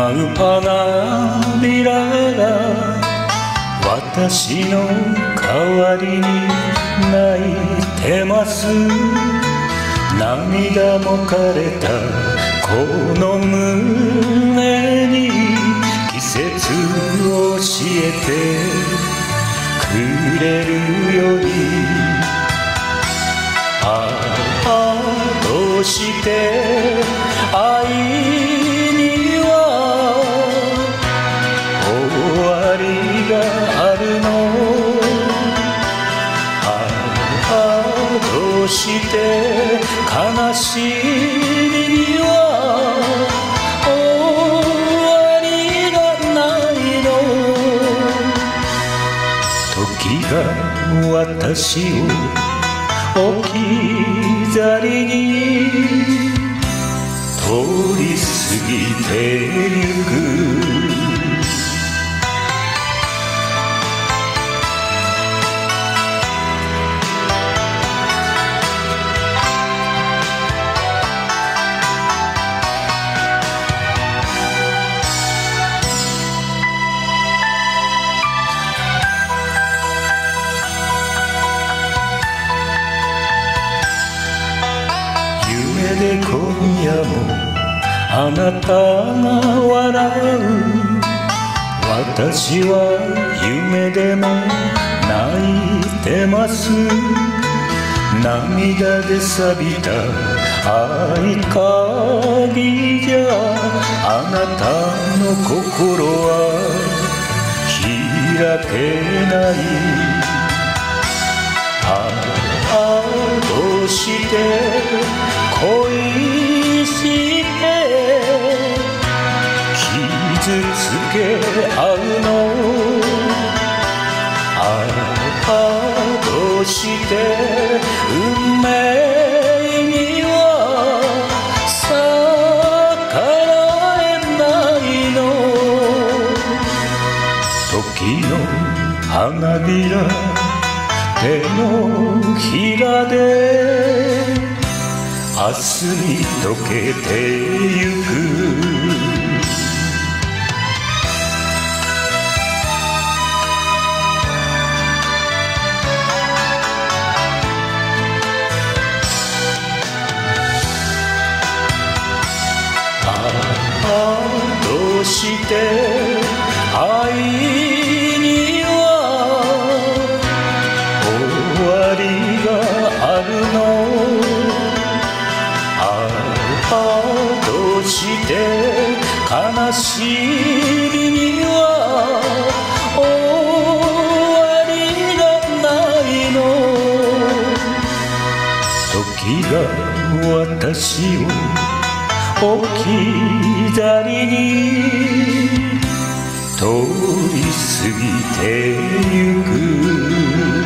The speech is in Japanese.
舞う花びらが私の代わりに泣いてます。涙も枯れたこの胸に季節を教えてくれるように、ああどうして愛には終わりがあるの。ああどうして悲しみには終わりがないの。時が私を置き去りに通り過ぎてゆく。で今夜もあなたが笑う。私は夢でも泣いてます。涙で錆びた合鍵じゃあなたの心は開けない。ああどうして恋して傷つけ合うの。ああどうして運命には逆らえないの。時の花びら手のひらで明日に溶けてゆく。ああどうして愛には終わりがあるの。どうして悲しみには終わりがないの。時が私を置き去りに通り過ぎてゆく。